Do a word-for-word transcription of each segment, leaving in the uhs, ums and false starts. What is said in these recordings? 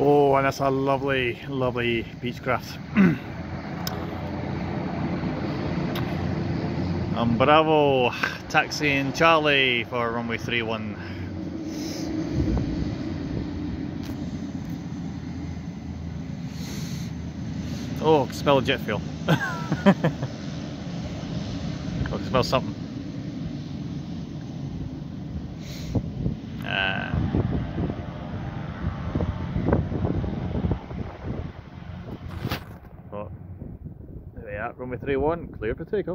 Oh, and that's a lovely, lovely Beechcraft. um, Bravo, taxiing Charlie for runway three one. Oh, I can smell jet fuel. I can smell something. Uh, oh, there we are, runway three one, clear for takeoff.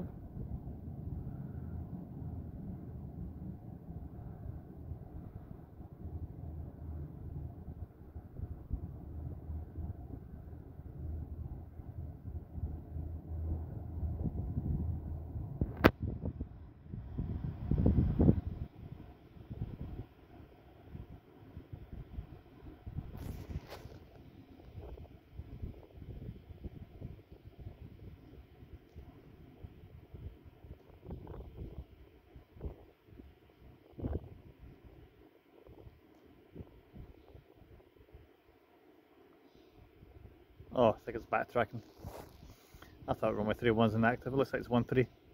Oh, I think it's backtracking. I thought runway three one's inactive, it looks like it's one three.